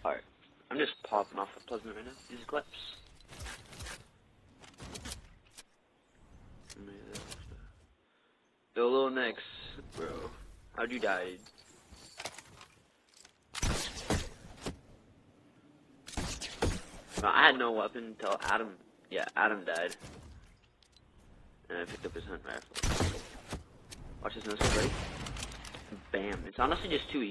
Alright. I'm just popping off a Pleasant right now. These clips. Yo, Lil Nix, bro. How'd you die? Bro, I had no weapon until Adam. Yeah, Adam died. And I picked up his hunt rifle. Watch this no scope, ready? Bam. It's honestly just too easy.